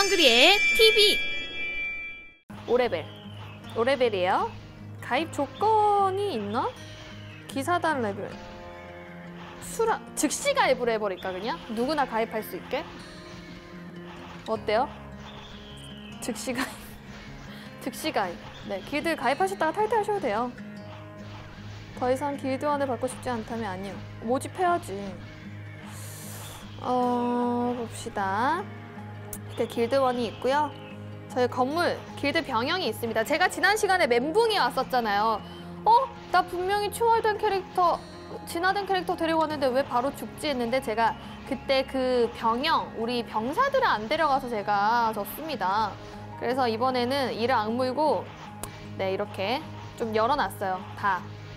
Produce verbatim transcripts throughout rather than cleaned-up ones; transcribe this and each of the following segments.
헝그리의 티비 오 레벨 오 레벨이에요. 가입 조건이 있나? 기사단 레벨 수라 즉시 가입을 해버릴까 그냥? 누구나 가입할 수 있게? 어때요? 즉시 가입 즉시 가입 네, 길드 가입하셨다가 탈퇴하셔도 돼요. 더 이상 길드원을 받고 싶지 않다면 아니요. 모집해야지. 어... 봅시다. 이렇게 길드원이 있고요. 저희 건물, 길드 병영이 있습니다. 제가 지난 시간에 멘붕이 왔었잖아요. 어? 나 분명히 초월된 캐릭터, 진화된 캐릭터 데리고 왔는데 왜 바로 죽지 했는데 제가 그때 그 병영, 우리 병사들을 안 데려가서 제가 졌습니다. 그래서 이번에는 이를 악물고 네, 이렇게 좀 열어놨어요. 다.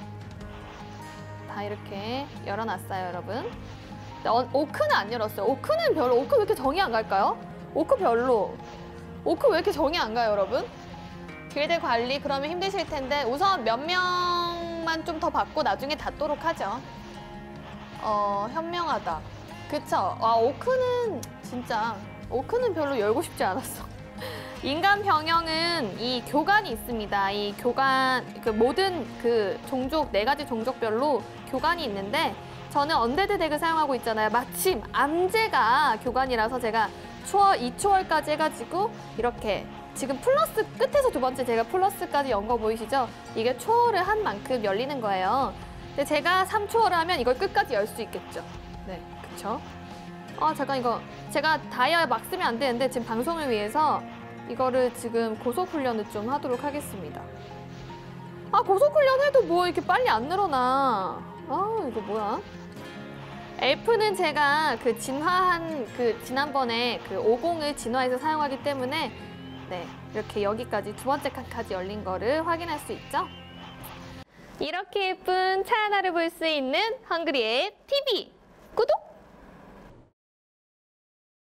다 이렇게 열어놨어요, 여러분. 어, 오크는 안 열었어요. 오크는 별로, 오크 왜 이렇게 정이 안 갈까요? 오크 별로. 오크 왜 이렇게 정이 안 가요, 여러분? 길드 관리 그러면 힘드실 텐데 우선 몇 명만 좀 더 받고 나중에 닫도록 하죠. 어, 현명하다. 그쵸? 아, 오크는 진짜 오크는 별로 열고 싶지 않았어. 인간 병영은 이 교관이 있습니다. 이 교관, 그 모든 그 종족, 네 가지 종족별로 교관이 있는데 저는 언데드 덱을 사용하고 있잖아요. 마침 암제가 교관이라서 제가 초월, 이 초월까지 해가지고 이렇게 지금 플러스 끝에서 두 번째 제가 플러스까지 연 거 보이시죠? 이게 초월을 한 만큼 열리는 거예요. 근데 제가 삼 초월을 하면 이걸 끝까지 열 수 있겠죠. 네, 그쵸? 아, 잠깐 이거 제가 다이아 막 쓰면 안 되는데 지금 방송을 위해서 이거를 지금 고속 훈련을 좀 하도록 하겠습니다. 아, 고속 훈련 해도 뭐 이렇게 빨리 안 늘어나. 아, 이거 뭐야? 엘프는 제가 그 진화한 그 지난번에 그 오공을 진화해서 사용하기 때문에 네, 이렇게 여기까지 두 번째 칸까지 열린 거를 확인할 수 있죠. 이렇게 예쁜 차 하나를 볼 수 있는 헝그리의 티비 구독!